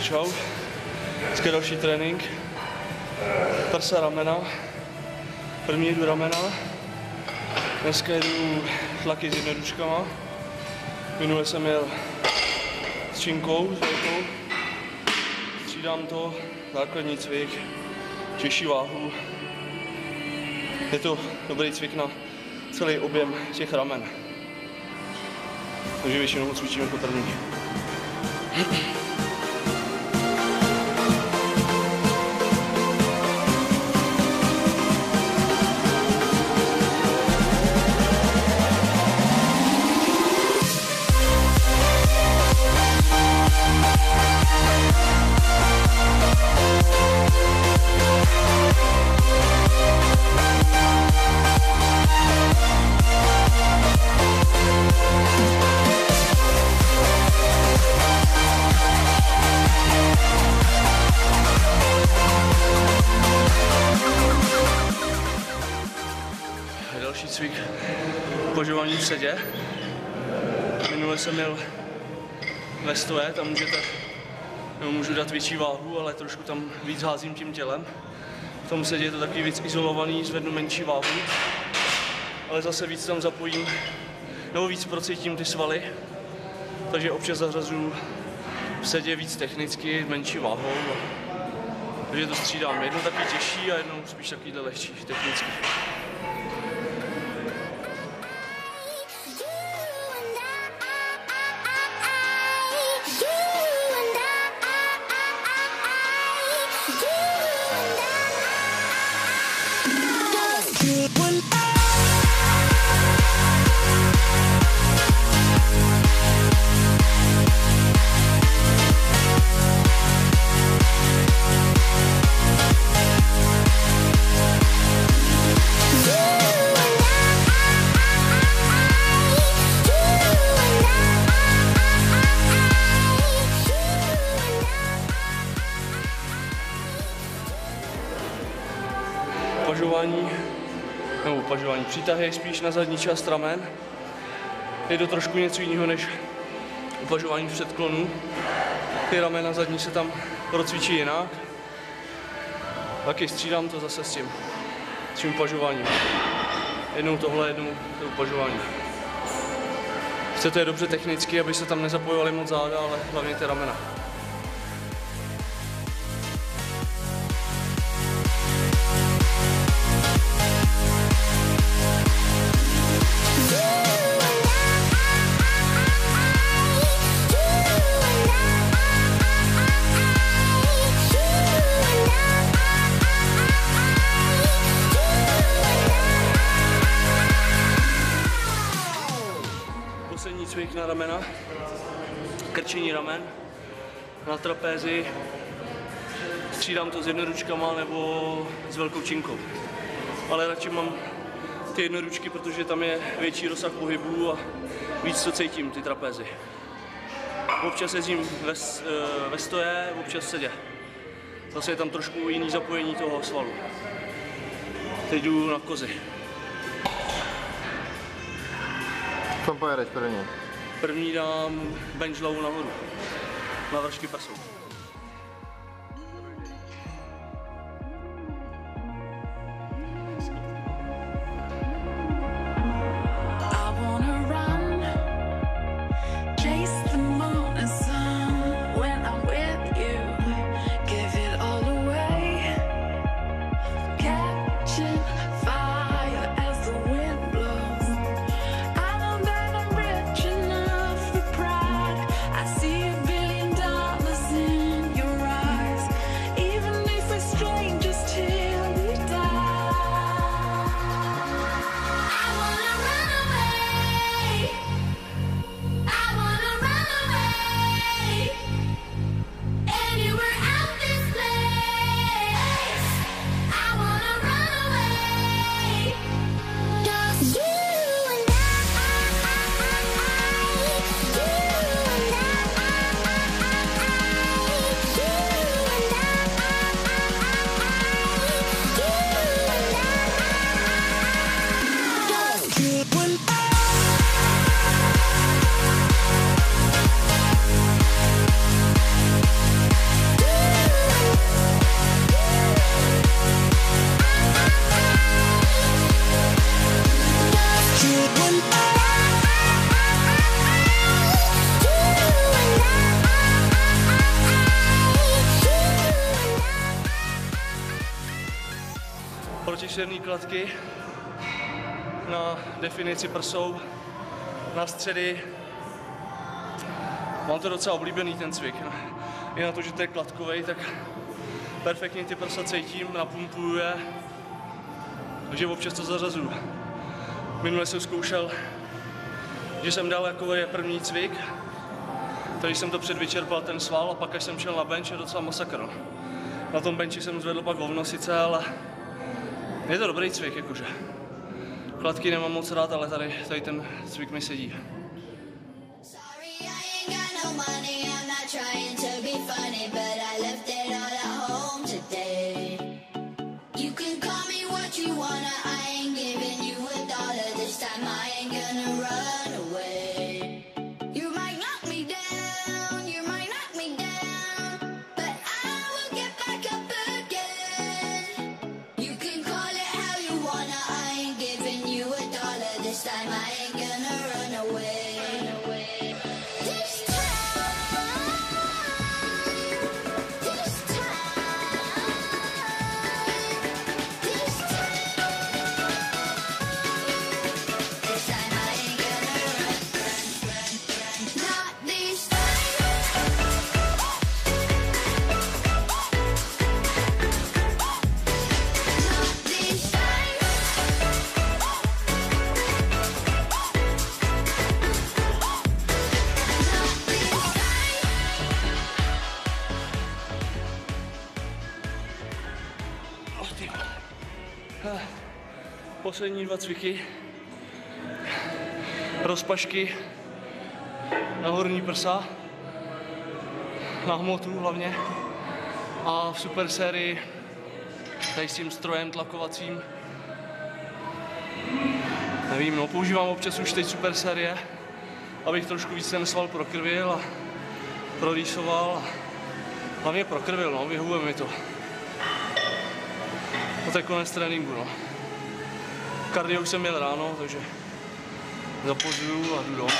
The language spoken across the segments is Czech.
čau. Dneska další trénink. Prsa, ramena. První jedu ramena. Dneska jedu tlaky s jednoduškama. Minule jsem jel s činkou, s velkou. Střídám to, základní cvik, těžší váhu. Je to dobrý cvik na celý objem těch ramen. Takže většinou cvičím jako první. Další cvik upažování v sedě. Minule jsem měl ve stoje, tam můžu dát větší váhu, ale trošku tam víc házím tím tělem. V tom sedě je to taky víc izolovaný, zvednu menší váhu, ale zase víc tam zapojím, nebo víc procítím ty svaly, takže občas zařazuju v sedě víc technicky, menší váhou. Takže to střídám, jednou taky těžší a jednou spíš takovýhle lehčí, technicky. Upažování, přitahy spíš na zadní část ramen. Je to trošku něco jiného než upažování v předklonu. Ty ramena zadní se tam procvičí jinak. Taky střídám to zase s tím upažováním. Jednou tohle, jednou to upažování. Chcete je dobře technicky, aby se tam nezapojovaly moc záda, ale hlavně ty ramena. Poslední cvik na ramena, krčení ramen, na trapézi, střídám to s jednoručkama nebo s velkou činkou. Ale radši mám ty jednoručky, protože tam je větší rozsah pohybu a víc to cítím, ty trapézy. Občas jezdím ve stoje, občas v sedě. Zase je tam trošku jiný zapojení toho svalu. Teď jdu na kozy. Co pojedeš první? První dám bench low nahoru, na vršky prsou. I see $1 billion příjemné kladky, na definici prsou, na středy. Mám to docela oblíbený ten cvik. I na to, že to je kladkovej, tak perfektně ty prsa cítím, napumpuju je, takže občas to zařazuju. Minule jsem zkoušel, že jsem dal jako je první cvik, takže jsem to předvyčerpal ten sval a pak až jsem šel na bench, je docela masakr. Na tom benchi jsem zvedl pak hovno sice, ale je to dobrý cvik jakože. Kladky nemám moc rád, ale tady ten cvik mi sedí. Poslední 2 cviky, rozpašky na horní prsa, na hmotu hlavně a v super sérii tady s tím strojem tlakovacím. Nevím, no, používám občas už teď super série, abych trošku víc ten sval prokrvil a prorýsoval a hlavně prokrvil, no, vyhovuje mi to. A to je konec tréninku, no. Kardio už jsem měl ráno, takže zapozuju a jdu domů.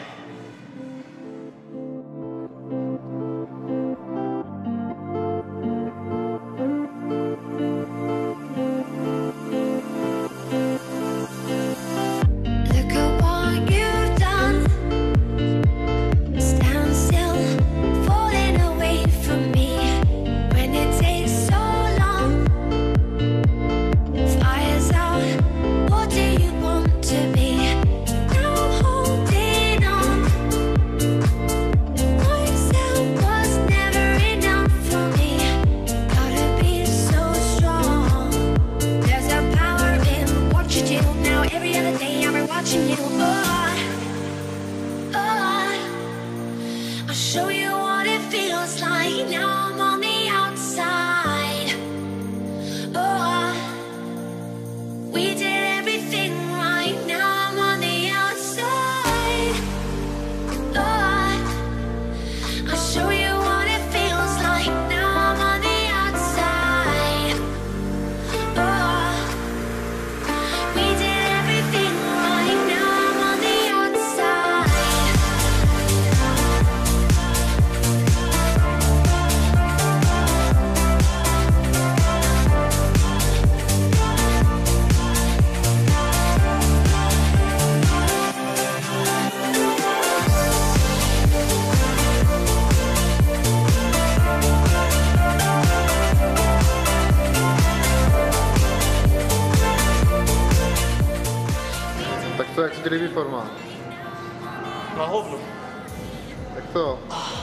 To jak se ti líbí forma? Na hovno. Tak to?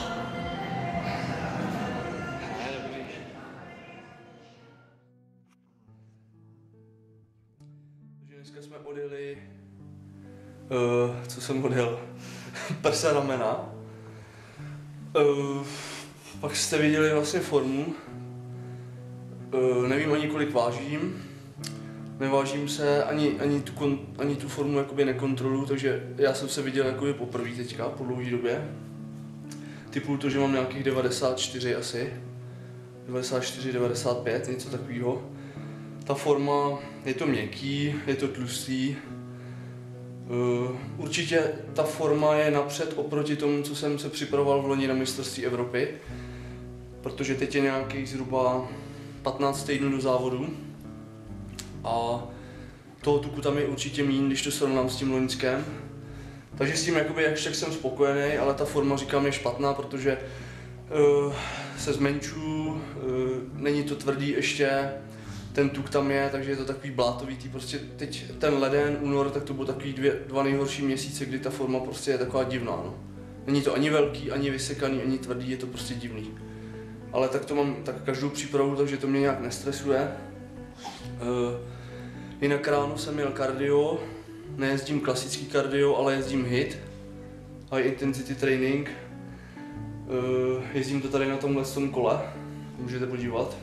Ne, dobrý. Takže dneska jsme odjeli, co jsem odjel? Prsa, ramena. Pak jste viděli vlastně formu. Nevím ani kolik vážím. Nevážím se, ani tu formu jakoby nekontroluju, takže já jsem se viděl jakoby poprvé teďka, po dlouhé době. Typuju to, že mám nějakých 94 asi. 94, 95, něco takového. Ta forma, je to měkký, je to tlustý. Určitě ta forma je napřed oproti tomu, co jsem se připravoval v loni na mistrovství Evropy. Protože teď je nějakých zhruba 15 týdnů do závodu. a toho tuku tam je určitě méně, když to srovnám s tím loňském. Takže s tím jakoby jakž tak jsem spokojený, ale ta forma říkám je špatná, protože se zmenšuju, není to tvrdý ještě, ten tuk tam je, takže je to takový blátový, prostě teď ten leden, únor, tak to bylo takový dva nejhorší měsíce, kdy ta forma prostě je taková divná, no. Není to ani velký, ani vysekaný, ani tvrdý, je to prostě divný. Ale tak to mám tak každou přípravu, takže to mě nějak nestresuje. Jinak ráno jsem měl kardio, nejezdím klasický kardio, ale jezdím HIIT, High Intensity Training. Jezdím to tady na tomhle kole, můžete podívat.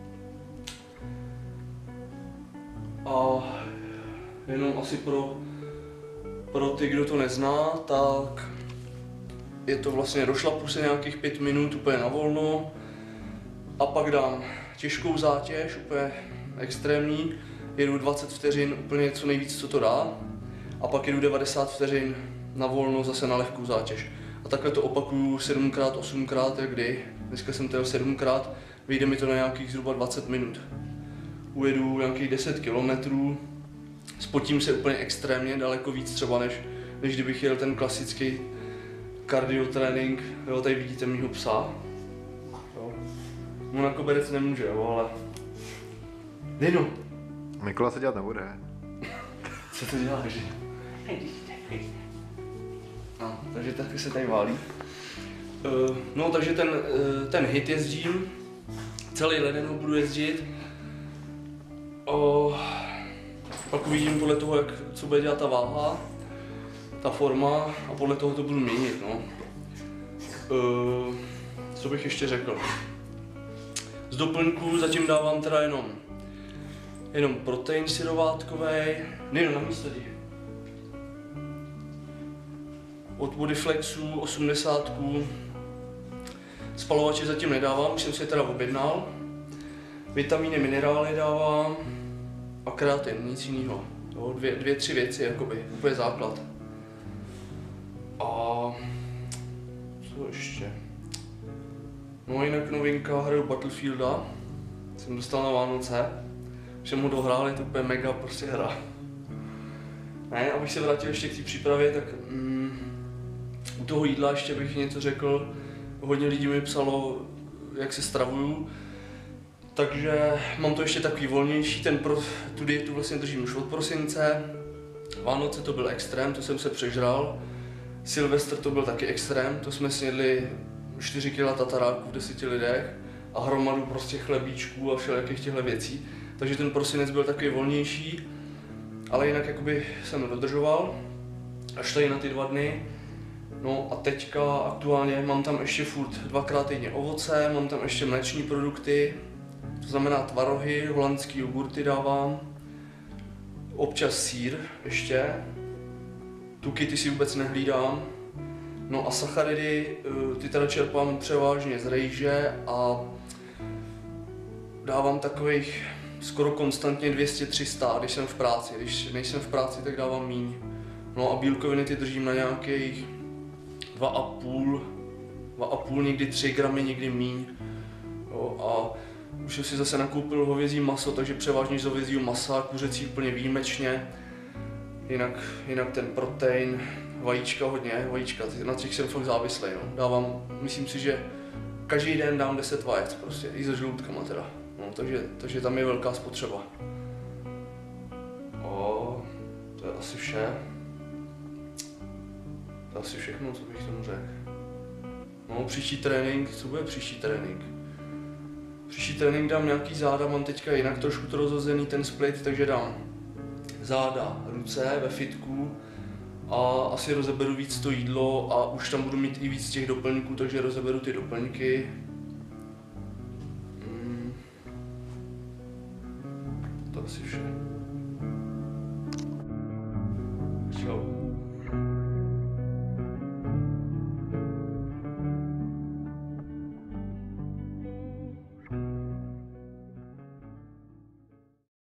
A jenom asi pro ty, kdo to nezná, tak je to vlastně, došlapu se nějakých 5 minut úplně na volno a pak dám těžkou zátěž, úplně extrémní, jedu 20 vteřin úplně co nejvíc, co to dá, a pak jedu 90 vteřin na volno zase na lehkou zátěž. A takhle to opakuju 7x, 8x, jak kdy. Dneska jsem to jel 7x, vyjde mi to na nějakých zhruba 20 minut. Ujedu nějakých 10 km, spotím se úplně extrémně, daleko víc třeba, než kdybych jel ten klasický cardio trénink. Jo, tady vidíte mýho psa. Jo. Mu na koberec nemůže, jo, ale... Dino! Mikola se dělat nebude. Co to děláš? No, takže taky se tady válí. No, takže ten HIIT jezdím, celý leden ho budu jezdit. Pak uvidím podle toho, co bude dělat ta váha, ta forma, a podle toho to budu měnit, no. Co bych ještě řekl? Z doplňků zatím dávám teda jenom protein syrovátkovej, nejenom na místě. Od Bodyflexu 80. Spalovače zatím nedávám, už jsem si je teda objednal. Vitamíny, minerály dávám a kreatin, nic jiného. Dvě, tři věci, jakoby, úplně základ. A co ještě? No jinak novinka, hraju Battlefielda. Jsem dostal na Vánoce. Už jsem ho dohrál, je to úplně mega prostě hra. Ne, abych se vrátil ještě k té přípravě, tak u toho jídla ještě bych něco řekl. Hodně lidí mi psalo, jak se stravuju. Takže mám to ještě takový volnější, tu dietu vlastně držím už od prosince. Vánoce to byl extrém, to jsem se přežral. Silvestr to byl taky extrém, to jsme snědli 4 kg tataráků v 10 lidech a hromadu prostě chlebíčků a všelijakých těchto věcí. Takže ten prosinec byl takový volnější, ale jinak jakoby jsem dodržoval až tady na ty 2 dny. No a teďka aktuálně mám tam ještě furt 2x týdně ovoce, mám tam ještě mléční produkty, to znamená tvarohy, holandský jogurty dávám, občas sýr ještě, tuky ty si vůbec nehlídám, no a sacharidy, ty teda čerpám převážně z rejže a dávám takových skoro konstantně 200-300, když jsem v práci, když nejsem v práci, tak dávám míň. No a bílkoviny ty držím na nějakých 2,5, někdy 3 gramy, někdy míň. Jo, a už jsem si zase nakoupil hovězí maso, takže převážně z hovězího masa, kuřecí úplně výjimečně. Jinak ten protein, vajíčka hodně, na těch jsem fakt závislý. No. Dávám, myslím si, že každý den dám 10 vajec, prostě, i se žloutkama teda. No, takže tam je velká spotřeba. To je asi vše. To je asi všechno, co bych tomu řekl. No, příští trénink, co bude příští trénink? Příští trénink dám nějaký záda, mám teďka jinak trošku to rozhozený ten split, takže dám záda, ruce ve fitku a asi rozeberu víc to jídlo a už tam budu mít i víc těch doplňků, takže rozeberu ty doplňky.